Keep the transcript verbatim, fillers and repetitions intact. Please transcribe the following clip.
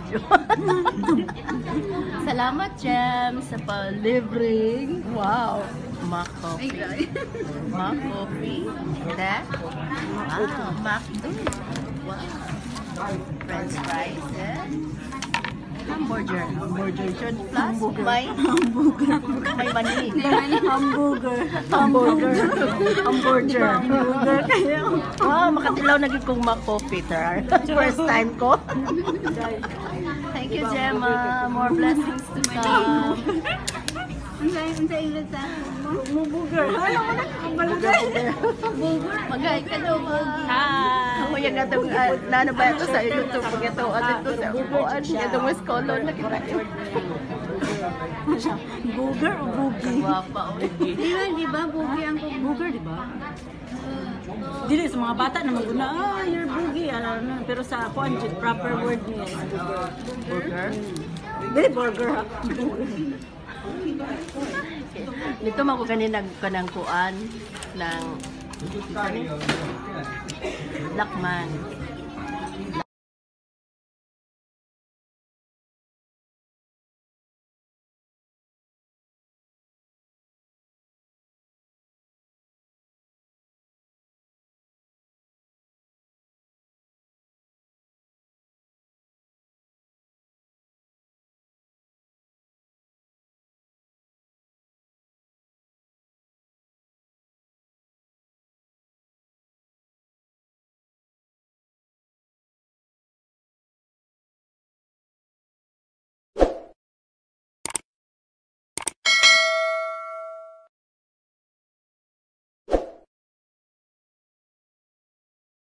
video. Salamat, Jem, sa pa-libreng. Wow. Mac coffee. Mac coffee. That? Wow. Mac wow. French fries. Eh? Hamburger. Hamburger. Plus, may hamburger. May mani. Hamburger. Hamburger. Hamburger. Hamburger. Wow, makatilaw na gid kong Mac coffee. First time ko. Thank you, Gemma. More blessings to come. Hamburger. Magay ka daw, ma. Hi. Ako yung atong, uh, nano ba ito sa YouTube? Pag ito, ano ito sa upuan. Ito mo scholar na kita. Burger o bugi? Wapa, o. Di ba, di ba? Bugi ang burger, di ba? Dili sa mga bata na maguna, ah, you're bugi. Ano, ano. Pero sa ako, ang proper word niya. Burger? Dili, burger ha. Dito mo ako kanina kanang kuan ng Blackman.